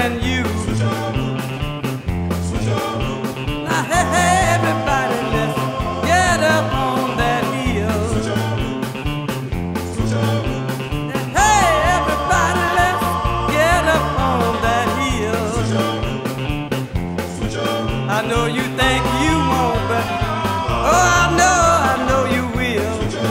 than you. Now, hey, everybody, let's get up on that hill. Hey, everybody, let's get up on that hill. I know you think you won't, but oh, I know you will.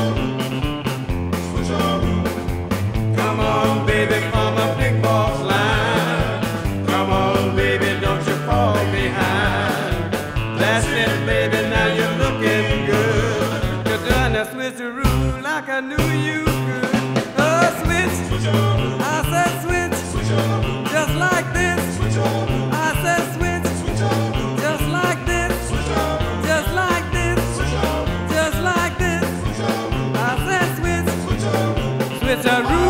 Come on, baby, form a big boss line. Come on, baby, don't you fall behind. That's it, baby, now you're looking good. You're doing that switcheroo like I knew you could. Oh, switch, I said switch, just like this. I said switch, just like this, just like this, just like this. I said switch, switcheroo,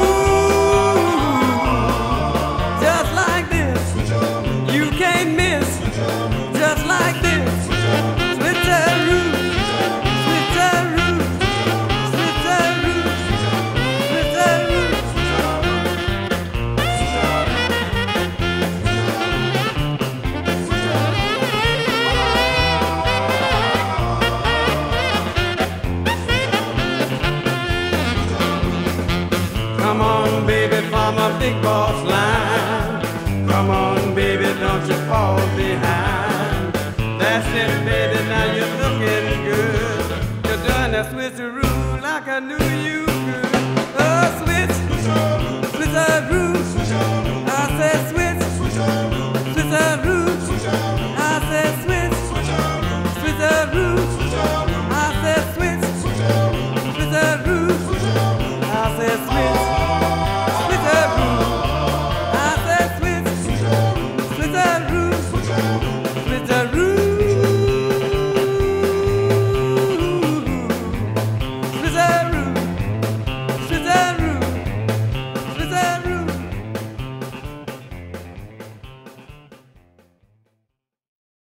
just like this. You can't miss, just like this. Switcheroo, switcheroo, switcheroo, switcheroo. Come on, baby, form a big boss line. Come on, baby, don't you fall behind. That's it, baby, now you're looking good. You're doing that switcheroo like I knew you could. Oh, switch, switcheroo. I said switch, switcheroo. I said switch, switcheroo. I said switch, switcheroo. I said switch.